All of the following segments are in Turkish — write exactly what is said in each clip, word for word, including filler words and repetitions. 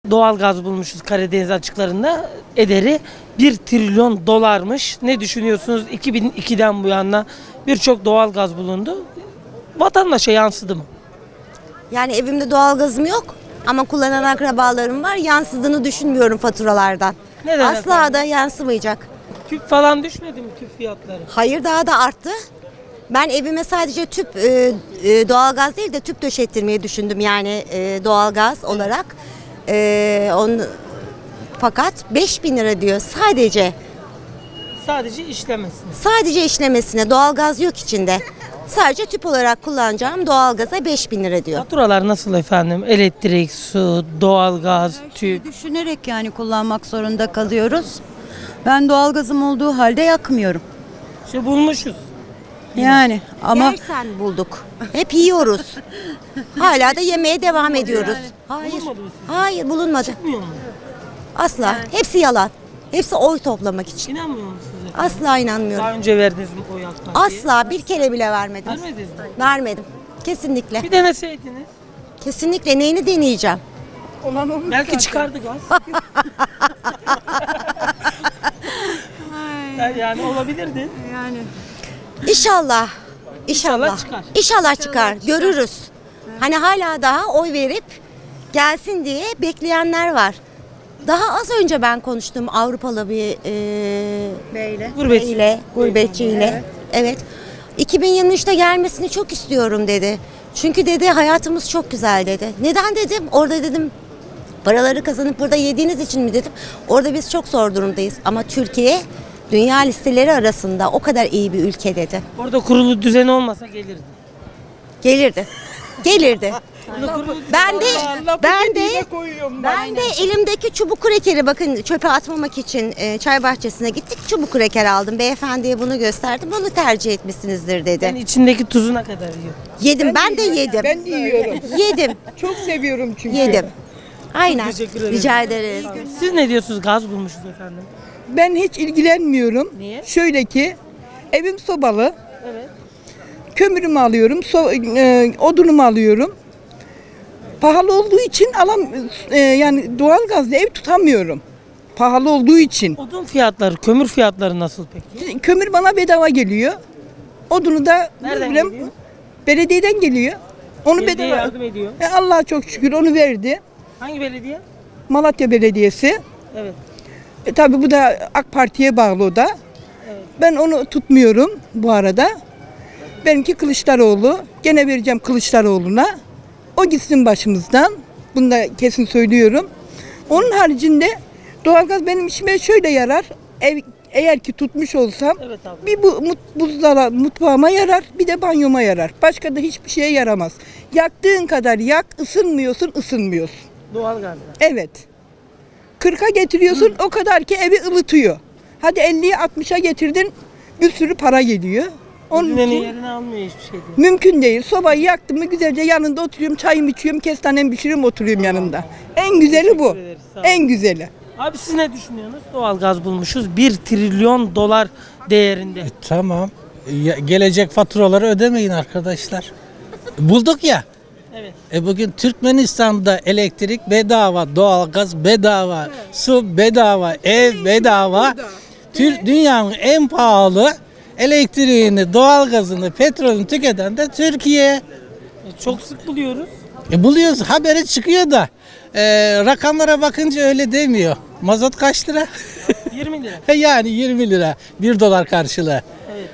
doğal gaz bulmuşuz Karadeniz açıklarında. Ederi bir trilyon dolarmış. Ne düşünüyorsunuz? iki bin ikiden bu yana birçok doğal gaz bulundu. Vatandaşa yansıdı mı? Yani evimde doğalgazım yok ama kullanan akrabalarım var. Yansıdığını düşünmüyorum faturalardan. Neden Asla efendim? da yansımayacak. Tüp falan düşmedi mi, tüp fiyatları? Hayır, daha da arttı. Ben evime sadece tüp e, e, doğalgaz değil de tüp döşettirmeyi düşündüm yani e, doğalgaz olarak. E, on, fakat beş bin lira diyor sadece. Sadece işlemesine. Sadece işlemesine, doğalgaz yok içinde. Sadece tüp olarak kullanacağım doğalgaza beş bin lira diyor. Faturalar nasıl efendim? Elektrik, su, doğalgaz, tüp. Düşünerek yani kullanmak zorunda kalıyoruz. Ben doğalgazım olduğu halde yakmıyorum. İşte bulmuşuz. Yani ama Yersen bulduk. Hep yiyoruz. Hala da yemeye devam ediyoruz. Hayır. Bulunmadı mı sizce? Hayır, bulunmadı. Çıkmıyor mu? Asla. Hepsi yalan. Hepsi oy toplamak için. İnanmıyor musunuz efendim? Asla inanmıyorum. Daha önce verdiniz mi oy AK Parti'ye? Asla bir kere bile vermedim. Vermediniz mi? Vermedim. Kesinlikle. Bir deneseydiniz. Kesinlikle neyini deneyeceğim? Belki çıkardı gaz. yani olabilirdi. İnşallah. İnşallah İnşallah. çıkar. İnşallah çıkar. Görürüz. Hani hala daha oy verip gelsin diye bekleyenler var. Daha az önce ben konuştum Avrupalı bir e, beyle, Gurbetçi. beyle, gurbetçiyle. Evet. iki bin yirmi üçte gelmesini çok istiyorum dedi. Çünkü dedi hayatımız çok güzel dedi. Neden dedim? Orada dedim paraları kazanıp burada yediğiniz için mi dedim. Orada biz çok zor durumdayız ama Türkiye dünya listeleri arasında o kadar iyi bir ülke dedi. Orada kurulu düzeni olmasa gelirdi. Gelirdi. Gelirdi. Burada kurulu düzeni Ben de olmasa- ben de ben de elimdeki çubuk krekeri bakın çöpe atmamak için e, çay bahçesine gittik. Çubuk kreker aldım. Beyefendiye bunu gösterdim. Bunu tercih etmişsinizdir dedi. Yani içindeki tuzuna kadar yiyor. Yedim ben, de yedim. Ben de yiyorum. Yedim. Çok seviyorum çünkü. Yedim. Aynen. teşekkür ederim. Rica ederiz. Siz ne diyorsunuz? Gaz bulmuşuz efendim. Ben hiç ilgilenmiyorum. Niye? Şöyle ki evim sobalı. Evet. Kömürümü alıyorum, so, e, odunumu alıyorum. Pahalı olduğu için alam e, yani doğalgazla ev tutamıyorum. Pahalı olduğu için. Odun fiyatları, kömür fiyatları nasıl peki? Kömür bana bedava geliyor. Odunu da Nereden bileyim, geliyor? belediyeden geliyor. Onu Belediye bedava. yardım ediyor. E, Allah'a çok şükür onu verdi. Hangi belediye? Malatya Belediyesi. Evet. E, tabii bu da AK Parti'ye bağlı o da. Evet. Ben onu tutmuyorum bu arada. Benimki Kılıçdaroğlu. Gene vereceğim Kılıçdaroğlu'na. O gitsin başımızdan. Bunu da kesin söylüyorum. Onun haricinde doğalgaz benim işime şöyle yarar. Ev, eğer ki tutmuş olsam Evet abi. bir bu mut, buzdala, mutfağıma yarar, bir de banyoma yarar. Başka da hiçbir şeye yaramaz. Yaktığın kadar yak, ısınmıyorsun, ısınmıyorsun. Doğalgazla. Evet. kırka getiriyorsun o kadar ki evi ılıtıyor. Hadi elliye altmışa getirdin bir sürü para geliyor. Onun Onun için yerine almıyor hiçbir şey diyor. mümkün değil. Sobayı yaktım mı güzelce yanında oturuyorum, çayımı içiyorum, kestanem pişiriyorum, oturuyorum yanında. En güzeli bu. Teşekkür ederiz, sağ olun. En güzeli. Abi siz ne düşünüyorsunuz? Doğalgaz bulmuşuz. bir trilyon dolar değerinde. Tamam. Ya- gelecek faturaları ödemeyin arkadaşlar. Bulduk ya. Evet. E bugün Türkmenistan'da elektrik bedava, doğalgaz bedava, su bedava, ev bedava. Tür dünyanın en pahalı elektriğini, doğalgazını, petrolünü tüketen de Türkiye. E, Çok sık buluyoruz. E buluyoruz, haberi çıkıyor da e, rakamlara bakınca öyle demiyor. Mazot kaç lira? yirmi lira. Yani yirmi lira, bir dolar karşılığı. Evet.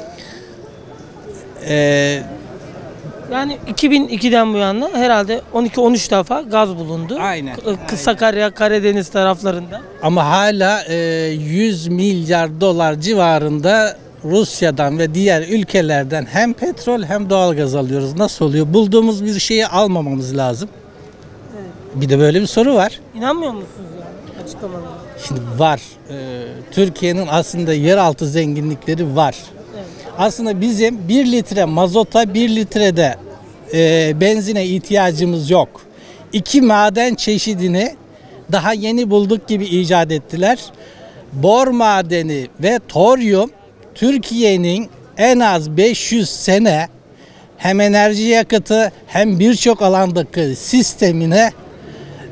E, Yani iki bin ikiden bu yana herhalde on iki on üç defa gaz bulundu. Aynen, K- Sakarya, Karadeniz taraflarında. Ama hala e, yüz milyar dolar civarında Rusya'dan ve diğer ülkelerden hem petrol hem doğalgaz alıyoruz. Nasıl oluyor? Bulduğumuz bir şeyi almamamız lazım. Bir de böyle bir soru var. İnanmıyor musunuz yani açıklamalara? Şimdi var. E, Türkiye'nin aslında yeraltı zenginlikleri var. Evet. Aslında bizim bir litre mazota, bir litrede e, benzine ihtiyacımız yok. İki maden çeşidini daha yeni bulduk gibi icat ettiler. Bor madeni ve toryum Türkiye'nin en az beş yüz sene hem enerji yakıtı hem birçok alandaki sistemine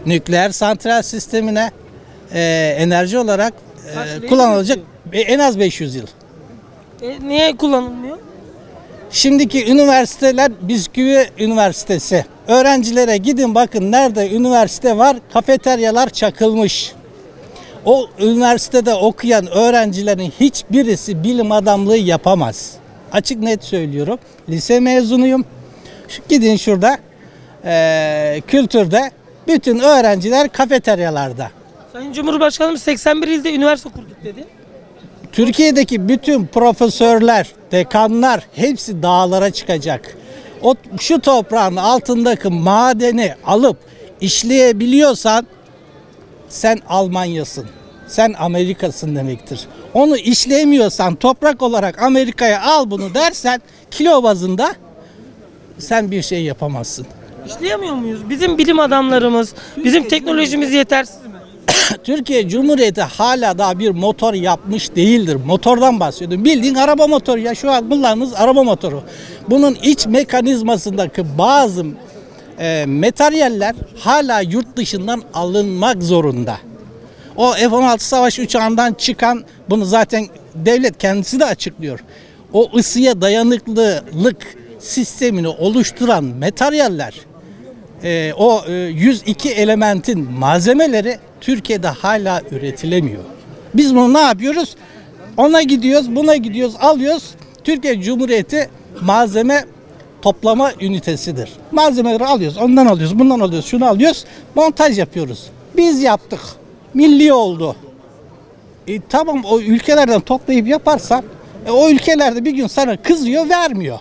nükleer santral sistemine e, enerji olarak Kaç e, yıl kullanılacak e, en az beş yüz yıl. E, niye kullanılmıyor? Şimdiki üniversiteler bisküvi üniversitesi. Öğrencilere gidin bakın nerede üniversite var, kafeteryalar çakılmış. O üniversitede okuyan öğrencilerin hiçbirisi bilim adamlığı yapamaz. Açık net söylüyorum. Lise mezunuyum. Şu, gidin şurada eee, kültürde bütün öğrenciler kafeteryalarda. Sayın Cumhurbaşkanımız seksen bir ilde üniversite kurduk dedi. Türkiye'deki bütün profesörler, dekanlar hepsi dağlara çıkacak. O şu toprağın altındaki madeni alıp işleyebiliyorsan sen Almanya'sın. Sen Amerika'sın demektir. Onu işleyemiyorsan toprak olarak Amerika'ya al bunu dersen kilo bazında sen bir şey yapamazsın. İşleyemiyor muyuz? Bizim bilim adamlarımız, bizim teknolojimiz yetersiz mi? Türkiye Cumhuriyeti hala daha bir motor yapmış değildir. Motordan bahsediyorum. Bildiğin araba motoru ya, şu an kullandığınız araba motoru. Bunun iç mekanizmasındaki bazı e, materyaller hala yurt dışından alınmak zorunda. O F on altı savaş uçağından çıkan, bunu zaten devlet kendisi de açıklıyor. O ısıya dayanıklılık sistemini oluşturan materyaller, e, o e, yüz iki elementin malzemeleri Türkiye'de hala üretilemiyor. Biz bunu ne yapıyoruz? Ona gidiyoruz, buna gidiyoruz, alıyoruz. Türkiye Cumhuriyeti malzeme toplama ünitesidir. Malzemeleri alıyoruz, ondan alıyoruz, bundan alıyoruz, şunu alıyoruz, montaj yapıyoruz. Biz yaptık, milli oldu. E, tamam, o ülkelerden toplayıp yaparsan, e, o ülkelerde bir gün sana kızıyor, vermiyor.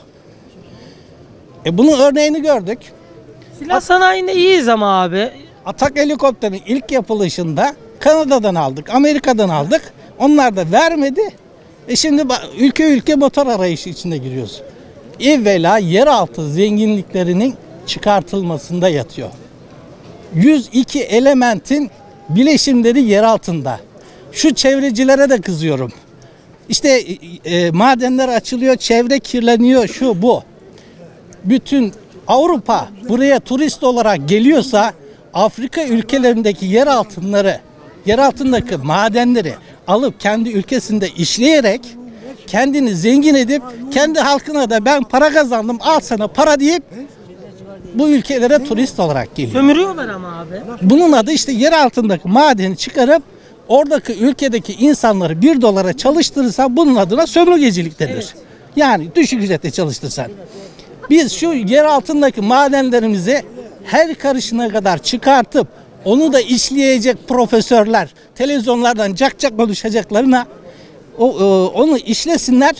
E, bunun örneğini gördük. Silah sanayinde iyiyiz ama abi. Atak helikopterinin ilk yapılışında Kanada'dan aldık, Amerika'dan aldık. Onlar da vermedi. E şimdi ülke ülke motor arayışı içinde giriyoruz. Evvela yeraltı zenginliklerinin çıkartılmasında yatıyor. yüz iki elementin bileşimleri yer altında. Şu çevrecilere de kızıyorum. İşte e, e, madenler açılıyor, çevre kirleniyor, şu bu. Bütün Avrupa buraya turist olarak geliyorsa Afrika ülkelerindeki yer altınları, yer altındaki madenleri alıp kendi ülkesinde işleyerek kendini zengin edip kendi halkına da ben para kazandım, al sana para deyip bu ülkelere turist olarak geliyor. Sömürüyorlar ama abi. Bunun adı işte yer altındaki madeni çıkarıp oradaki ülkedeki insanları bir dolara çalıştırırsan bunun adına sömürgecilik denir. Evet. Yani düşük ücretle çalıştırsan. Biz şu yer altındaki madenlerimizi her karışına kadar çıkartıp onu da işleyecek profesörler televizyonlardan cak cak konuşacaklarına o, onu işlesinler.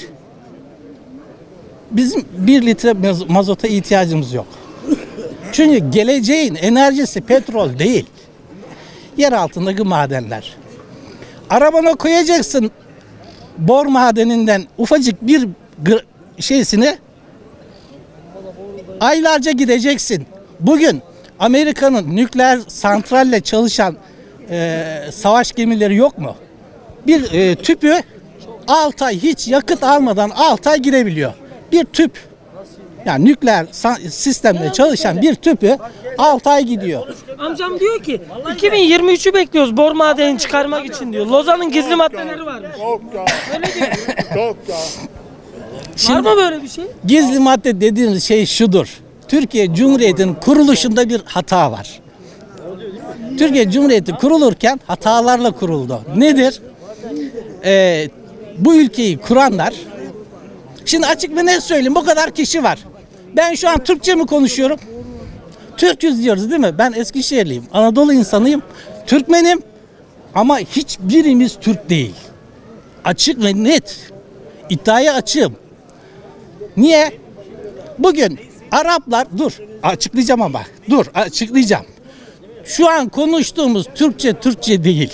Bizim bir litre mazota ihtiyacımız yok. Çünkü geleceğin enerjisi petrol değil. Yer altındaki madenler. Arabana koyacaksın bor madeninden ufacık bir şeysini, aylarca gideceksin. Bugün Amerika'nın nükleer santralle çalışan e, savaş gemileri yok mu? Bir e, tüpü altı ay hiç yakıt almadan altı ay girebiliyor. Bir tüp, yani nükleer sistemde çalışan bir tüpü altı ay gidiyor. Amcam diyor ki iki bin yirmi üçü bekliyoruz bor madenini çıkarmak için diyor. Lozan'ın gizli maddeleri varmış. Çok da. Öyle diyor. Çok da. Var mı böyle bir şey? Gizli madde dediğiniz şey şudur. Türkiye Cumhuriyeti'nin kuruluşunda bir hata var. Türkiye Cumhuriyeti kurulurken hatalarla kuruldu. Nedir? Ee, bu ülkeyi kuranlar, şimdi açık ve net söyleyeyim, bu kadar kişi var. Ben şu an Türkçe mi konuşuyorum? Türküz diyoruz değil mi? Ben Eskişehirliyim, Anadolu insanıyım, Türkmenim ama hiçbirimiz Türk değil. Açık ve net. İddiaya açığım. Niye? Bugün Araplar, dur açıklayacağım ama dur açıklayacağım. Şu an konuştuğumuz Türkçe Türkçe değil.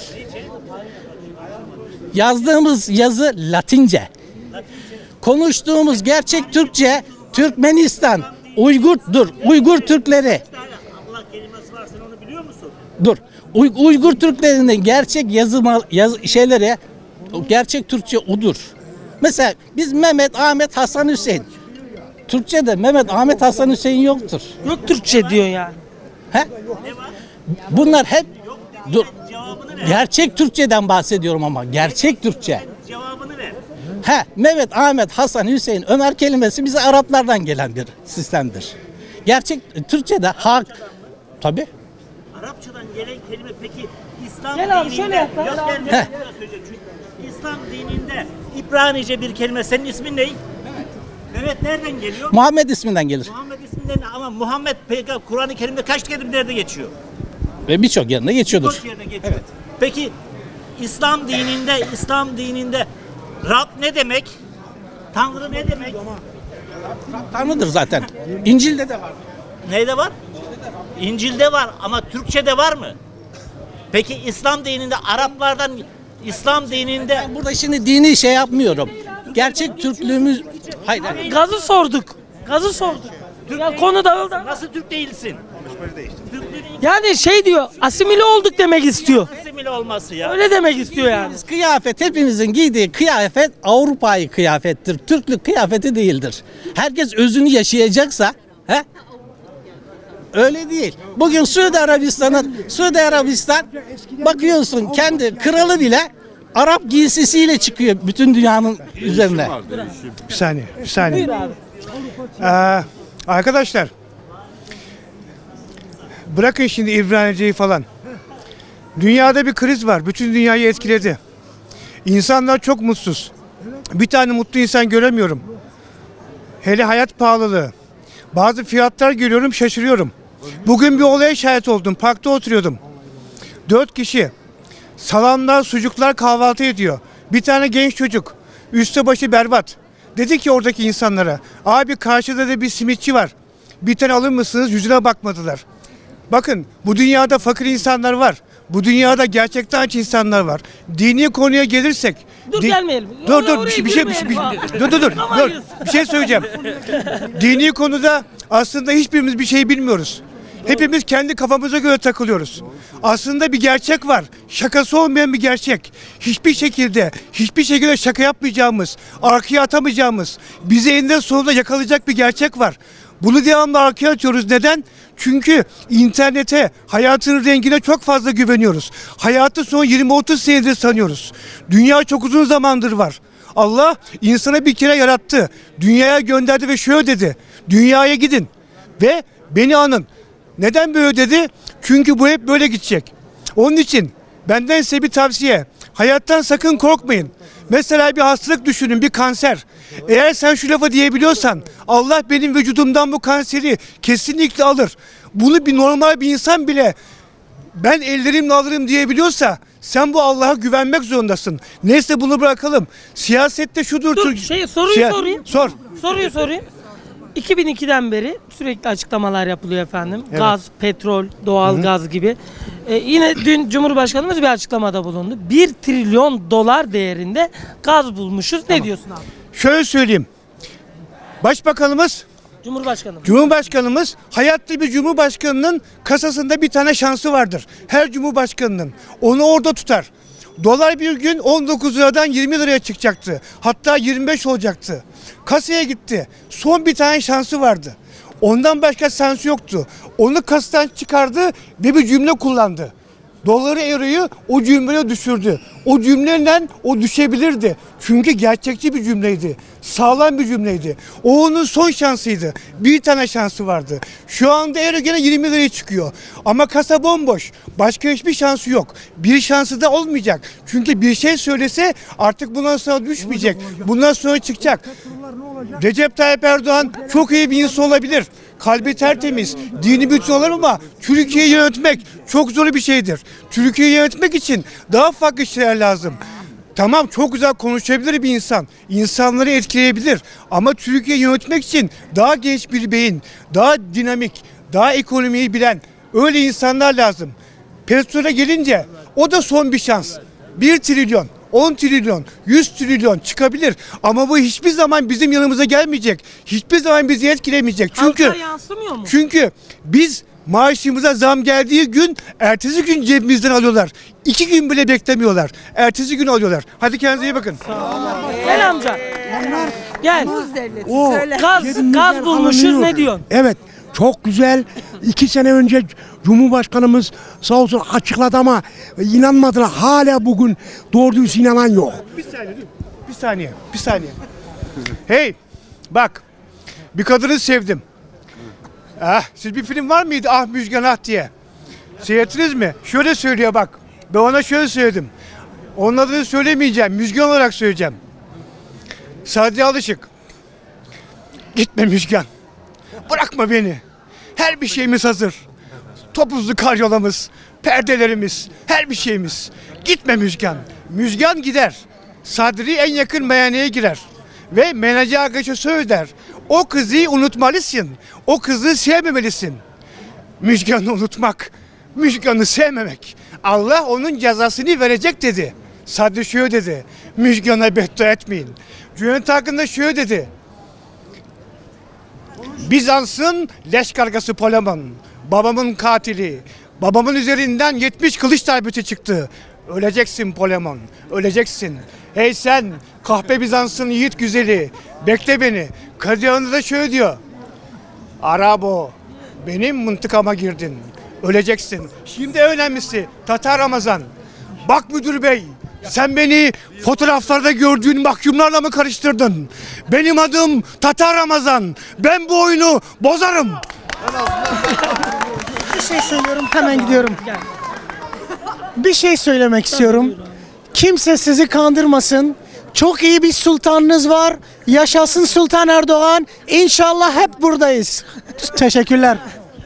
Yazdığımız yazı Latince. Konuştuğumuz gerçek Türkçe Türkmenistan, Uygur, dur Uygur Türkleri. Allah kelimesi var, sen onu biliyor musun? Dur. Uy Uygur Türklerinin gerçek yazı yaz şeyleri, gerçek Türkçe odur. Mesela biz Mehmet, Ahmet, Hasan, Hüseyin. Türkçe'de Mehmet, Ahmet, Hasan, Hüseyin yoktur. Yok Türkçe diyor yani. He? Bunlar hep dur. Cevabını ver. Gerçek Türkçeden bahsediyorum ama gerçek Türkçe. Cevabını ver. He, Mehmet, Ahmet, Hasan, Hüseyin, Ömer kelimesi bize Araplardan gelen bir sistemdir. Gerçek Türkçe'de hak tabi. Arapçadan gelen kelime peki İslam Gel abi, dininde şöyle yap lan. yok ben de Heh. biraz söyleyeceğim. Çünkü İslam dininde İbranice bir kelime. Senin ismin ne? Mehmet nereden geliyor? Muhammed isminden gelir. Muhammed isminden ama Muhammed peygamber Kur'an-ı Kerim'de kaç kere nerede geçiyor? Ve birçok yerinde geçiyordur. Çok yerde geçiyor. Peki İslam dininde İslam dininde Rab ne demek? Tanrı ne demek? Tanrıdır zaten. İncil'de de var. Neyde var? İncil'de var ama Türkçe'de var mı? Peki İslam dininde Araplardan İslam dininde Ben burada şimdi dini şey yapmıyorum. Gerçek Türklüğümüz... Hayır, hayır. Gazı sorduk. Gazı sorduk. Ya konu dağıldı. nasıl Türk değilsin? Türklüğün Yani şey diyor, asimile olduk demek istiyor. asimile olması ya. Öyle demek istiyor yani. Kıyafet, hepimizin giydiği kıyafet Avrupa'yı kıyafettir. Türklük kıyafeti değildir. Herkes özünü yaşayacaksa, he? Öyle değil. Bugün Suudi Arabistan'ın, Suudi Arabistan bakıyorsun kendi kralı bile Arap giysisiyle çıkıyor bütün dünyanın üzerine. Bir saniye, bir saniye. Buyur abi. Ee, arkadaşlar, bırakın şimdi İbranice'yi falan. Dünyada bir kriz var. Bütün dünyayı etkiledi. İnsanlar çok mutsuz. Bir tane mutlu insan göremiyorum. Hele hayat pahalılığı. Bazı fiyatlar görüyorum, şaşırıyorum. Bugün bir olaya şahit oldum. Parkta oturuyordum. Dört kişi. Salamlar, sucuklar kahvaltı ediyor. Bir tane genç çocuk. Üstü başı berbat. Dedi ki oradaki insanlara, abi karşıda da bir simitçi var. Bir tane alır mısınız? Yüzüne bakmadılar. Bakın bu dünyada fakir insanlar var. Bu dünyada gerçekten aç insanlar var. Dini konuya gelirsek. Dur di- gelmeyelim. Dur Oraya- dur oraya bir şey bir şey, bir şey- girmeyelim abi. dur dur dur dur Yapamayız. bir şey söyleyeceğim. Dini konuda aslında hiçbirimiz bir şey bilmiyoruz. Hepimiz kendi kafamıza göre takılıyoruz. Aslında bir gerçek var. Şakası olmayan bir gerçek. Hiçbir şekilde, hiçbir şekilde şaka yapmayacağımız, arkaya atamayacağımız, bizi eninde sonunda yakalayacak bir gerçek var. Bunu devamlı arkaya atıyoruz. Neden? Çünkü internete, hayatın rengine çok fazla güveniyoruz. Hayatı son yirmi otuz senedir sanıyoruz. Dünya çok uzun zamandır var. Allah insanı bir kere yarattı. Dünyaya gönderdi ve şöyle dedi. Dünyaya gidin ve beni anın. Neden böyle dedi? Çünkü bu hep böyle gidecek. Onun için benden size bir tavsiye. Hayattan sakın korkmayın. Mesela bir hastalık düşünün, bir kanser. Eğer sen şu lafı diyebiliyorsan, Allah benim vücudumdan bu kanseri kesinlikle alır. Bunu bir normal bir insan bile ben ellerimle alırım diyebiliyorsa, sen bu Allah'a güvenmek zorundasın. Neyse bunu bırakalım. Siyasette şudur. Dur Türk- şey soruyu Siya- sorayım. Sor. Soruyu sorayım. iki bin ikiden beri sürekli açıklamalar yapılıyor efendim. Gaz, petrol, doğal gaz gibi. Ee, yine dün Cumhurbaşkanımız bir açıklamada bulundu. bir trilyon dolar değerinde gaz bulmuşuz. Ne diyorsun abi? Şöyle söyleyeyim. Başbakanımız Cumhurbaşkanım. Cumhurbaşkanımız hayatta bir cumhurbaşkanının kasasında bir tane şansı vardır. Her cumhurbaşkanının. Onu orada tutar. Dolar bir gün on dokuz liradan yirmi liraya çıkacaktı. Hatta yirmi beş olacaktı. Kasaya gitti. Son bir tane şansı vardı. Ondan başka şansı yoktu. Onu kasadan çıkardı ve bir cümle kullandı. Doları, euroyu o cümleye düşürdü. O cümleyle o düşebilirdi. Çünkü gerçekçi bir cümleydi. Sağlam bir cümleydi. O onun son şansıydı. Bir tane şansı vardı. Şu anda euro gene yirmi liraya çıkıyor. Ama kasa bomboş. Başka hiçbir şansı yok. Bir şansı da olmayacak. Çünkü bir şey söylese artık bundan sonra düşmeyecek. Bundan sonra çıkacak. Recep Tayyip Erdoğan çok iyi bir insan olabilir. Kalbi tertemiz, dini bütün olur ama Türkiye'yi yönetmek çok zor bir şeydir. Türkiye'yi yönetmek için daha farklı şeyler lazım. Tamam çok güzel konuşabilir bir insan, insanları etkileyebilir ama Türkiye'yi yönetmek için daha genç bir beyin, daha dinamik, daha ekonomiyi bilen öyle insanlar lazım. Petrole gelince o da son bir şans. bir trilyon. on trilyon, yüz trilyon çıkabilir ama bu hiçbir zaman bizim yanımıza gelmeyecek. Hiçbir zaman bizi etkilemeyecek. Çünkü Halka yansımıyor mu? çünkü biz maaşımıza zam geldiği gün ertesi gün cebimizden alıyorlar. İki gün bile beklemiyorlar. Ertesi gün alıyorlar. Hadi kendinize iyi bakın. Gel amca. Gel. O Gaz, gaz bulmuşuz ne diyorsun? Evet. çok güzel. İki sene önce Cumhurbaşkanımız sağ olsun açıkladı ama inanmadılar. Hala bugün doğru düz inanan yok. Bir saniye, bir saniye, bir saniye. Hey, bak, bir kadını sevdim. Ah, siz bir film var mıydı? Ah Müjgan Ah diye. Seyrettiniz mi? Şöyle söylüyor bak. Ben ona şöyle söyledim. Onun adını söylemeyeceğim. Müjgan olarak söyleyeceğim. Sadi Alışık. Gitme Müjgan. Bırakma beni. Her bir şeyimiz hazır. Topuzlu karyolamız, perdelerimiz, her bir şeyimiz. Gitme Müjgan. Müjgan gider. Sadri en yakın meyhaneye girer. Ve menajer arkadaşa söyler. O kızı unutmalısın. O kızı sevmemelisin. Müjgan'ı unutmak, Müjgan'ı sevmemek. Allah onun cezasını verecek dedi. Sadri şöyle dedi. Müjgan'a beddua etmeyin. Cüneyt Arkın da şöyle dedi. Bizans'ın leş kargası Polemon. Babamın katili. Babamın üzerinden yetmiş kılıç darbesi çıktı. Öleceksin Polemon. Öleceksin. Hey sen kahpe Bizans'ın yiğit güzeli. Bekle beni. Kadıyan'da da şöyle diyor. Arabo. Benim mıntıkama girdin. Öleceksin. Şimdi önemlisi Tatar Ramazan. Bak müdür bey. Sen beni fotoğraflarda gördüğün mahkumlarla mı karıştırdın? Benim adım Tatar Ramazan. Ben bu oyunu bozarım. Bir şey söylüyorum, hemen gidiyorum. Bir şey söylemek istiyorum. Kimse sizi kandırmasın. Çok iyi bir sultanınız var. Yaşasın Sultan Erdoğan. İnşallah hep buradayız. Teşekkürler.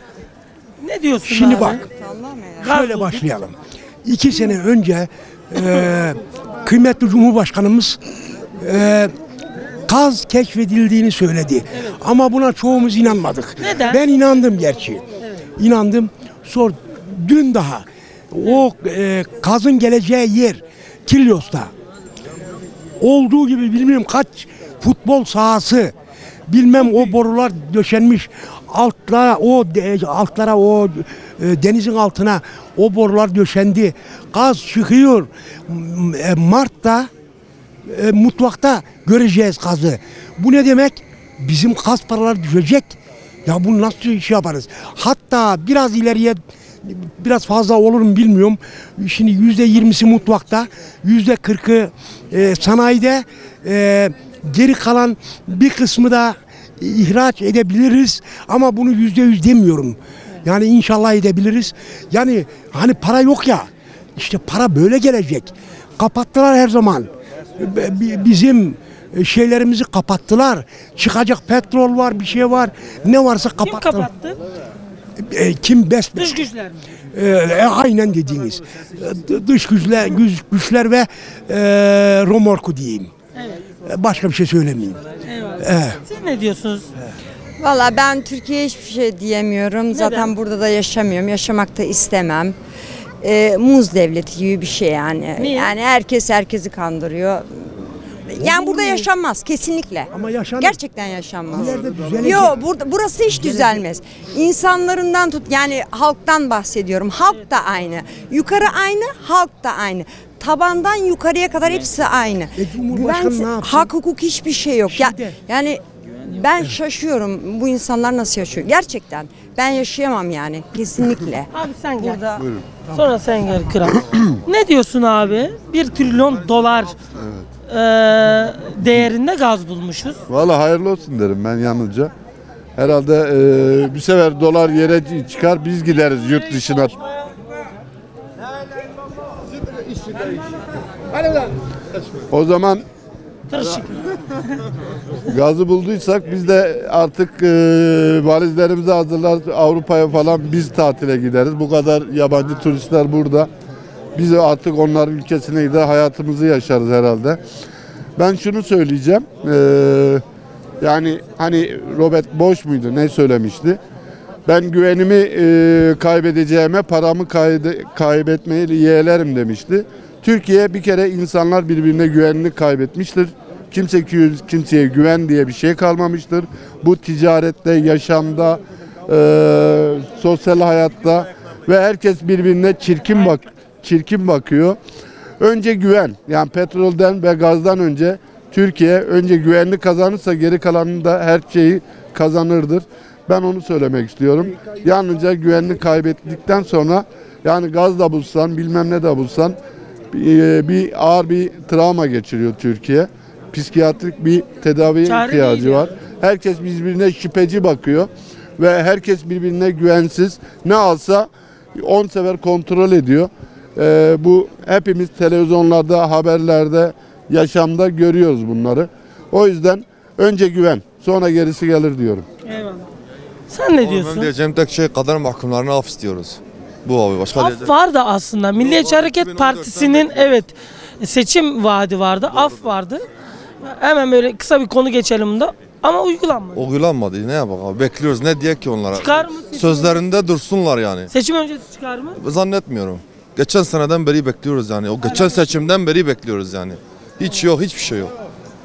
Ne diyorsun Şimdi abi? bak. Şöyle başlayalım. İki sene önce e, kıymetli Cumhurbaşkanımız e, gaz keşfedildiğini söyledi. Evet. Ama buna çoğumuz inanmadık. Neden? Ben inandım gerçi. Evet. İnandım. Sor, dün daha o e, gazın geleceği yer Kilyos'ta. Olduğu gibi bilmiyorum kaç futbol sahası, bilmem o borular döşenmiş, altlara o de, altlara o e, denizin altına o borular döşendi. Gaz çıkıyor. E, Mart'ta e, mutfakta göreceğiz gazı. Bu ne demek? Bizim gaz paraları düşecek. Ya bunu nasıl iş yaparız? Hatta biraz ileriye biraz fazla olur mu bilmiyorum. Şimdi yüzde yirmisi mutfakta, yüzde kırkı e, sanayide, e, geri kalan bir kısmı da ihraç edebiliriz. Ama bunu yüzde yüz demiyorum. Yani inşallah edebiliriz. Yani hani para yok ya, işte para böyle gelecek. Kapattılar her zaman. Bizim şeylerimizi kapattılar. Çıkacak petrol var, bir şey var. Ne varsa kapattılar. Kim kapattı? E, kim best? Dış güçler mi? E, aynen dediğiniz. E, dış güçler, güç, güçler ve e, romorku diyeyim. Evet. E, başka bir şey söylemeyeyim. Eyvallah. E. Siz ne diyorsunuz? Valla ben Türkiye'ye hiçbir şey diyemiyorum. Neden? Zaten burada da yaşamıyorum. Yaşamak da istemem. Ee, muz devleti gibi bir şey yani. Niye? Yani herkes herkesi kandırıyor. Yani burada yaşanmaz kesinlikle. Ama yaşanır. Gerçekten yaşanmaz. İleride düzelecek. Yok burada burası hiç düzelmez. İnsanlarından tut yani halktan bahsediyorum. Halk da aynı. Yukarı aynı, halk da aynı. Tabandan yukarıya kadar hepsi aynı. E, Cumhurbaşkanı Güven- ne yapsın? hak hukuk hiçbir şey yok. Ya, Şimdi- yani ben şaşıyorum bu insanlar nasıl yaşıyor. Gerçekten ben yaşayamam yani kesinlikle. Abi sen gel. Burada Sonra sen gel kral. Ne diyorsun abi? Bir trilyon dolar e, değerinde gaz bulmuşuz. Valla hayırlı olsun derim ben yalnızca. Herhalde e, bir sefer dolar yere çıkar biz gideriz yurt dışına. O zaman Karışık. gazı bulduysak biz de artık e, valizlerimizi hazırlar Avrupa'ya falan biz tatile gideriz. Bu kadar yabancı turistler burada. Biz de artık onların ülkesine gider hayatımızı yaşarız herhalde. Ben şunu söyleyeceğim. E, yani hani Robert Bosch muydu ne söylemişti? Ben güvenimi e, kaybedeceğime paramı kayde, kaybetmeyi yeğlerim demişti. Türkiye bir kere insanlar birbirine güvenini kaybetmiştir. Kimse kimseye güven diye bir şey kalmamıştır. Bu ticarette, yaşamda, e, sosyal hayatta ve herkes birbirine çirkin bak, çirkin bakıyor. Önce güven, yani petrolden ve gazdan önce Türkiye önce güvenli kazanırsa geri kalanını da her şeyi kazanırdır. Ben onu söylemek istiyorum. Yalnızca güvenini kaybettikten sonra yani gaz da bulsan bilmem ne de bulsan bir, bir ağır bir travma geçiriyor Türkiye. Psikiyatrik bir tedaviye Çare ihtiyacı değil var. Herkes birbirine şüpheci bakıyor ve herkes birbirine güvensiz. Ne alsa on sefer kontrol ediyor. Ee, bu hepimiz televizyonlarda, haberlerde, yaşamda görüyoruz bunları. O yüzden önce güven, sonra gerisi gelir diyorum. Eyvallah. Sen ne diyorsun? Ben diyeceğim tek şey kader mahkumlarını af istiyoruz. Bu abi başka Af diyeceğim. vardı aslında. Milliyetçi vardı, Hareket iki bin on dörtten Partisi'nin bekliyoruz. evet seçim vaadi vardı. Af vardı. Hemen böyle kısa bir konu geçelim de ama uygulanmadı. Uygulanmadı. Ne yapalım abi? Bekliyoruz. Ne diye ki onlara? Çıkar mı? Seçim, Sözlerinde dursunlar yani. seçim öncesi çıkar mı? Zannetmiyorum. Geçen seneden beri bekliyoruz yani. O geçen seçimden beri bekliyoruz yani. Hiç yok, hiçbir şey yok.